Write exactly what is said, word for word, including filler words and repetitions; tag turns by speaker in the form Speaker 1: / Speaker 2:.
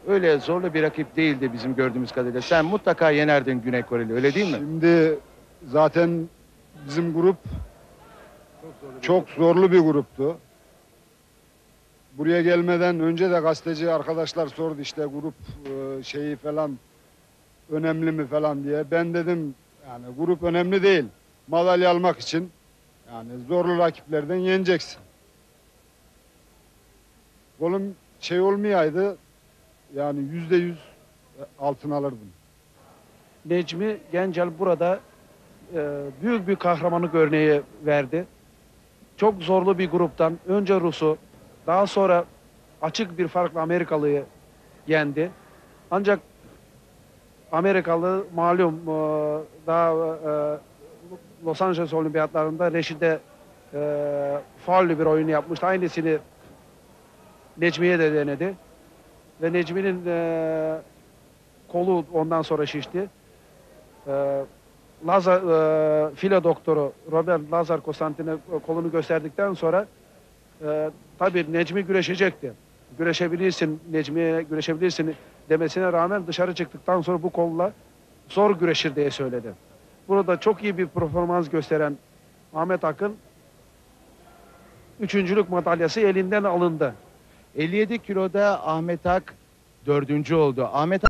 Speaker 1: öyle zorlu bir rakip değildi bizim gördüğümüz kadarıyla. Sen mutlaka yenerdin Güney Koreli, öyle değil mi?
Speaker 2: Şimdi zaten bizim grup çok zorlu bir gruptu. Buraya gelmeden önce de gazeteci arkadaşlar sordu işte grup e, şeyi falan önemli mi falan diye. Ben dedim yani grup önemli değil. Madalya almak için yani zorlu rakiplerden yeneceksin. Golüm şey olmayaydı yani yüzde yüz altın alırdım.
Speaker 3: Necmi Gencel burada e, büyük bir kahramanlık örneği verdi. Çok zorlu bir gruptan önce Rus'u, daha sonra açık bir farkla Amerikalı'yı yendi. Ancak Amerikalı malum e, daha e, Los Angeles Olimpiyatlarında Reşit'e e, faullü bir oyun yapmıştı. Aynısını Necmi'ye de denedi. Ve Necmi'nin e, kolu ondan sonra şişti. E, Lazar, e, file doktoru Robert Lazar Konstantin'e kolunu gösterdikten sonra e, tabii Necmi güreşecekti. Güreşebilirsin, Necmi'ye güreşebilirsin demesine rağmen dışarı çıktıktan sonra bu kolla zor güreşir diye söyledi. Burada çok iyi bir performans gösteren Ahmet Akın üçüncülük madalyası elinden alındı.
Speaker 1: elli yedi kiloda Ahmet Ak dördüncü oldu. Ahmet